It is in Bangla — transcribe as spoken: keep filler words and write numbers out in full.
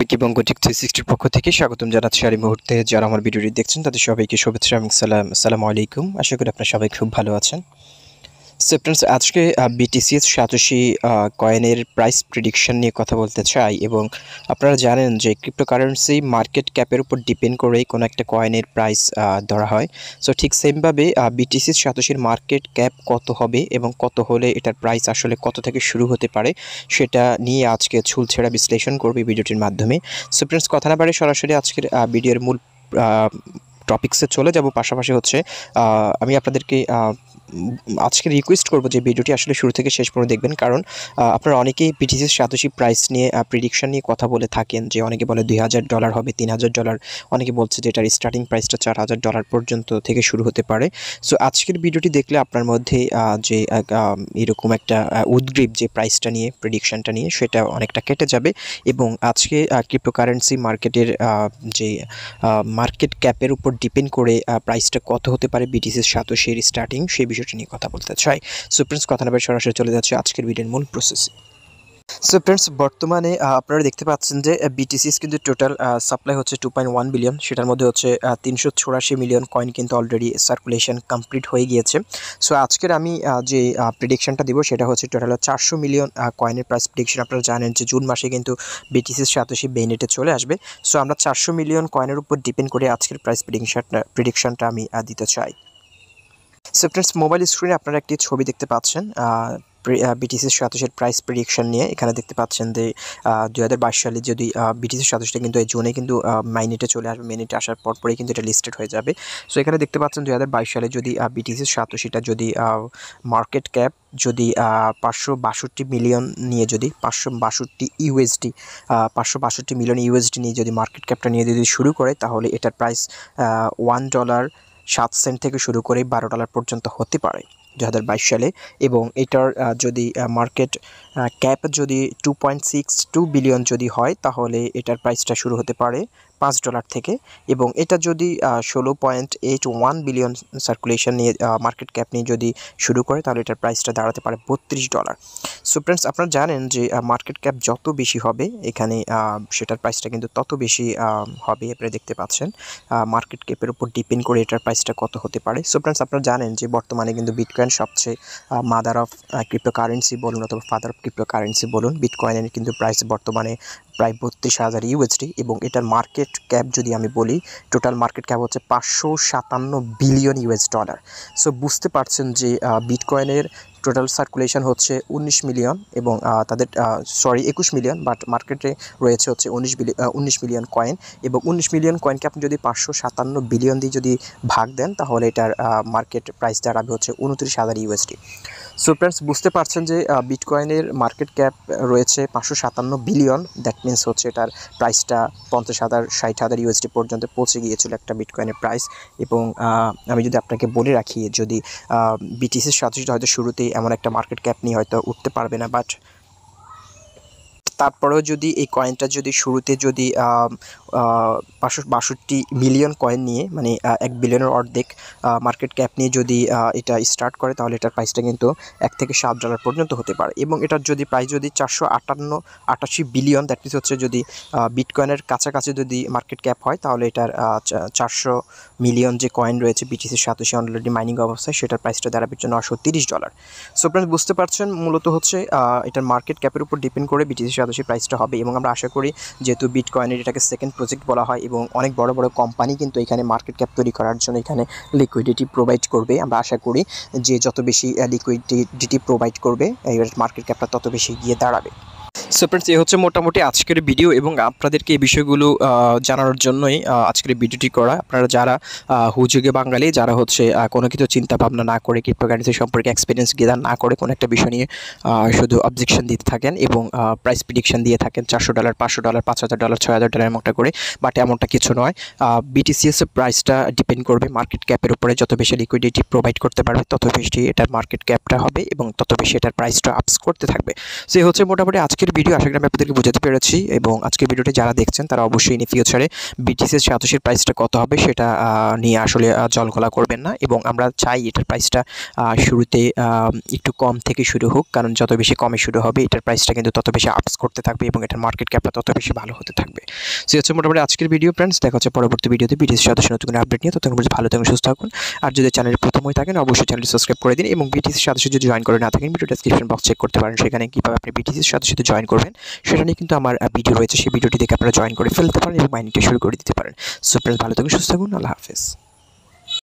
সবাইকে বঙ্গ টেক থ্রি সিক্সটির পক্ষ থেকে স্বাগতম জানাচ্ছি। আর এই মুহূর্তে যারা আমার ভিডিওটি দেখছেন তাদের সবাইকে শুভেচ্ছা এবং সালাম আসসালামু আলাইকুম। আশা করি আপনারা সবাই খুব ভালো আছেন। সো ফ্রেন্ডস, আজকে বিটিসিএস সাতোশি কয়েনের প্রাইস প্রেডিকশন নিয়ে কথা বলতে চাই। এবং আপনারা জানেন যে ক্রিপ্টোকারেন্সি মার্কেট ক্যাপের উপর ডিপেন্ড করেই কোনো একটা কয়েনের প্রাইস ধরা হয়। সো ঠিক সেমভাবে বিটিসিএস সাতোশির মার্কেট ক্যাপ কত হবে এবং কত হলে এটার প্রাইস আসলে কত থেকে শুরু হতে পারে সেটা নিয়ে আজকে ছুলছেড়া বিশ্লেষণ করবে ভিডিওটির মাধ্যমে। সো ফ্রেন্ডস, কথা না বাড়ে সরাসরি আজকের ভিডিওর মূল টপিক্সে চলে যাব। পাশাপাশি হচ্ছে আমি আপনাদেরকে আজকে রিকোয়েস্ট করব যে ভিডিওটি আসলে শুরু থেকে শেষ পর্যন্ত দেখবেন, কারণ আপনারা অনেকেই বিটিসিএস সাতোশি প্রাইস নিয়ে প্রেডিকশন নিয়ে কথা বলে থাকেন যে অনেকে বলে দুই হাজার ডলার হবে, তিন হাজার ডলার, অনেকে বলছে যে এটার স্টার্টিং প্রাইসটা চার হাজার ডলার পর্যন্ত থেকে শুরু হতে পারে। সো আজকের ভিডিওটি দেখলে আপনার মধ্যে যে এরকম একটা উদ্গ্রীব যে প্রাইসটা নিয়ে প্রেডিকশনটা নিয়ে সেটা অনেকটা কেটে যাবে। এবং আজকে ক্রিপ্টোকারেন্সি মার্কেটের যে মার্কেট ক্যাপের উপর ডিপেন্ড করে প্রাইসটা কত হতে পারে বিটিসিএস সাতোশির স্টার্টিং, সেই বিষয়টি নিয়ে কথা বলতে চাই। সো ফ্রেন্ডস, কথা না বলে সরাসরি চলে যাচ্ছে আজকের ভিডিওর মূল প্রসেসে। সো ফ্রেন্ডস, বর্তমানে আপনারা দেখতে পাচ্ছেন যে বিটিসিএস কিন্তু টোটাল সাপ্লাই হচ্ছে টু পয়েন্ট ওয়ান বিলিয়ন, সেটার মধ্যে হচ্ছে তিনশো চুরাশি মিলিয়ন কয়েন কিন্তু অলরেডি সার্কুলেশন কমপ্লিট হয়ে গিয়েছে। সো আজকের আমি যে প্রেডিকশনটা দিব সেটা হচ্ছে টোটাল চারশো মিলিয়ন কয়েনের প্রাইস প্রেডিকশন। আপনারা জানেন যে জুন মাসে কিন্তু বিটিসিএস সাতোশি মেইনেটে চলে আসবে। সো আমরা চারশো মিলিয়ন কয়েনের উপর ডিপেন্ড করে আজকের প্রাইস প্রেডিকশনটা প্রেডিকশনটা আমি দিতে চাই। সো ফ্রেন্ডস, মোবাইল স্ক্রিনে আপনারা একটি ছবি দেখতে পাচ্ছেন বিটিসিএস সাতোশির প্রাইস প্রেডিকশন নিয়ে। এখানে দেখতে পাচ্ছেন যে দুই হাজার বাইশ সালে যদি বিটিসিএস সাতোশিটা কিন্তু এই জুনে কিন্তু মাইনেটে চলে আসবে, মেইনেটে আসার পর পরেই কিন্তু এটা লিস্টেড হয়ে যাবে। সো এখানে দেখতে পাচ্ছেন দুই হাজার বাইশ সালে যদি বিটিসিএস সাতোশিটা যদি মার্কেট ক্যাপ যদি পাঁচশো বাষট্টি মিলিয়ন নিয়ে যদি পাঁচশো বাষট্টি ইউএসডি পাঁচশো বাষট্টি মিলিয়ন ইউএসডি নিয়ে যদি মার্কেট ক্যাপটা নিয়ে যদি শুরু করে, তাহলে এটার প্রাইস ওয়ান ডলার সাত সেন্ট থেকে শুরু করে বারো ডলার পর্যন্ত হতে পারে দু হাজার বাইশ সালে। এবং এটার যদি মার্কেট ক্যাপ যদি two point six two billion যদি হয়, তাহলে এটার প্রাইসটা শুরু হতে পারে পাঁচ ডলার থেকে। এবং এটা যদি ষোলো point eight one billion circulation নিয়ে মার্কেট ক্যাপ নিয়ে যদি শুরু করে, তাহলে এটার প্রাইসটা দাঁড়াতে পারে বত্রিশ ডলার। সো ফ্রেন্ডস, আপনারা জানেন যে মার্কেট ক্যাপ যত বেশি হবে এখানে সেটার প্রাইসটা কিন্তু তত বেশি হবে। আপনারা দেখতে পাচ্ছেন মার্কেট ক্যাপের উপর ডিপেন্ড করে এটার প্রাইসটা কত হতে পারে। সো ফ্রেন্ডস, আপনারা জানেন যে বর্তমানে কিন্তু বিটকয়েন সবচেয়ে মাদার অফ ক্রিপ্টোকারেন্সি বলুন অথবা ফাদার অফ ক্রিপ্টোকারেন্সি বলুন, বিটকয়েনের কিন্তু প্রাইস বর্তমানে প্রায় বত্রিশ হাজার ইউএসডি। এবং এটার মার্কেট ক্যাপ যদি আমি বলি, টোটাল মার্কেট ক্যাপ হচ্ছে পাঁচশো সাতান্ন বিলিয়ন ইউএস ডলার। সো বুঝতে পারছেন যে বিটকয়েনের টোটাল সার্কুলেশন হচ্ছে উনিশ মিলিয়ন এবং তাদের সরি একুশ মিলিয়ন, বাট মার্কেটে রয়েছে হচ্ছে উনিশ বিলিয়ন উনিশ মিলিয়ন কয়েন। এবং উনিশ মিলিয়ন কয়েনকে আপনি যদি পাঁচশো সাতান্ন বিলিয়ন দিয়ে যদি ভাগ দেন, তাহলে এটার মার্কেট প্রাইস দাঁড়াবে হচ্ছে উনত্রিশ হাজার ইউএসডি। সো ফ্রেন্ডস, বুঝতে পারছেন যে বিটকয়েনের মার্কেট ক্যাপ রয়েছে পাঁচশো সাতান্ন বিলিয়ন। দ্যাট মিনস হচ্ছে এটার প্রাইসটা পঞ্চাশ হাজার ষাট হাজার ইউএসডি পর্যন্ত পৌঁছে গিয়েছিল একটা বিটকয়েনের প্রাইস। এবং আমি যদি আপনাকে বলে রাখি, যদি বিটিসিএস সাতোশিটা হয়তো শুরুতেই এমন একটা মার্কেট ক্যাপ নিয়ে হয়তো উঠতে পারবে না, বাট তারপরেও যদি এই কয়েনটা যদি শুরুতে যদি পাঁচশো বাষট্টি মিলিয়ন কয়েন নিয়ে মানে এক বিলিয়নের অর্ধেক মার্কেট ক্যাপ নিয়ে যদি এটা স্টার্ট করে, তাহলে এটার প্রাইসটা কিন্তু এক থেকে সাত ডলার পর্যন্ত হতে পারে। এবং এটার যদি প্রাইস যদি চারশো আটান্ন আটাশি বিলিয়ন, দ্যাট মিনস হচ্ছে যদি বিটকয়েনের কাছাকাছি যদি মার্কেট ক্যাপ হয়, তাহলে এটার চারশো মিলিয়ন যে কয়েন রয়েছে বিটিসিএস সাতোশি অলরেডি মাইনিং অবস্থায়, সেটার প্রাইসটা দাঁড়াবে নশো তিরিশ ডলার। সো ফ্রেন্ডস, বুঝতে পারছেন মূলত হচ্ছে এটার মার্কেট ক্যাপের উপর ডিপেন্ড করে বিটিসিএস সাতোশি প্রাইসটা হবে। এবং আমরা আশা করি, যেহেতু বিটকয়েনের এটাকে সেকেন্ড প্রজেক্ট বলা হয় এবং অনেক বড় বড় কোম্পানি কিন্তু এখানে মার্কেট ক্যাপ তৈরি করার জন্য এখানে লিকুইডিটি প্রোভাইড করবে, আমরা আশা করি যে যত বেশি লিকুইডিটি প্রোভাইড করবে এর মার্কেট ক্যাপটা তত বেশি গিয়ে দাঁড়াবে। সো ফ্রেন্ডস, এই হচ্ছে মোটামুটি আজকের ভিডিও এবং আপনাদেরকে এই বিষয়গুলো জানানোর জন্যই আজকের ভিডিওটি করা। আপনারা যারা হুজুগে বাঙালি, যারা হচ্ছে কোনো কিছু চিন্তা ভাবনা না করে ক্রিপ্টোকারেন্সি সম্পর্কে এক্সপিরিয়েন্স গেদার না করে কোনো একটা বিষয় নিয়ে শুধু অবজেকশন দিতে থাকেন এবং প্রাইস প্রেডিকশন দিয়ে থাকেন চারশো ডলার পাঁচশো ডলার পাঁচ হাজার ডলার ছয় হাজার ডলার এমনটা করে, বাট এমনটা কিছু নয়। বিটিসিএস এর প্রাইসটা ডিপেন্ড করবে মার্কেট ক্যাপের উপরে। যত বেশি লিকুইডিটি প্রোভাইড করতে পারবে তত বেশি এটার মার্কেট ক্যাপটা হবে এবং তত বেশি এটার প্রাইসটা আপস করতে থাকবে। সো এই হচ্ছে মোটামুটি আজকের ভিডিও। ভিডিও আশা করি আমি আপনাদেরকে বোঝাতে পেরেছি এবং আজকের ভিডিওটি যারা দেখছেন তারা অবশ্যই ইন ফিউচারে বিটিসিএস সাতোশির প্রাইসটা কত হবে সেটা নিয়ে আসলে জলঘোলা করবেন না এবং আমরা চাই এটার প্রাইসটা শুরুতে একটু কম থেকে শুরু হোক, কারণ যত বেশি কমে শুরু হবে এটার প্রাইসটা কিন্তু তত বেশি আপস করতে থাকবে এবং এটার মার্কেট ক্যাপটা তত বেশি ভালো হতে থাকবে। সো হচ্ছে মোটামুটি আজকের ভিডিও ফ্রেন্ডস, দেখা হচ্ছে পরবর্তী ভিডিওতে বিটিসিএস সাতোশি নতুন কোনো আপডেট নিয়ে। ততক্ষণ পর্যন্ত ভালো থাকুন, সুস্থ থাকুন। আর যদি চ্যানেলে প্রথম হয়ে থাকেন অবশ্যই চ্যানেলটি সাবস্ক্রাইব করে দিন এবং বিটিসিএস সাতোশি যদি জয়েন করে না থাকেন ভিডিও ডেসক্রিপশন বক্স চেক করতে পারেন, সেখানে কীভাবে আপনি বিটিসিএস সাতোশিতে জয়েন করবেন সেটা নিয়ে কিন্তু আমার ভিডিও রয়েছে, সেই ভিডিওটি দেখে আপনারা জয়েন করে ফেলতে পারেন এবং মাইনিংটা শুরু করে দিতে পারেন। সো ফ্রেন্ডস ভালো থাকুন, সুস্থ থাকুন, আল্লাহ হাফেজ।